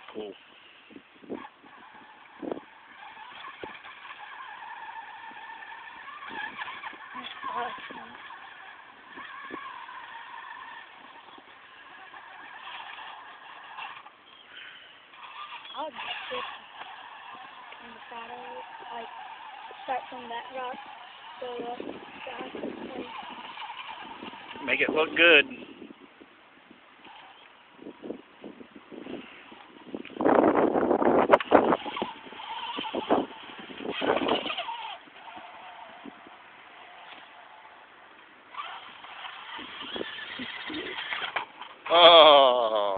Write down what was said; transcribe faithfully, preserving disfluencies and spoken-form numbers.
Cool. I'll just sit in the shadow, like start from that rock, go up, down, like. Make it look good.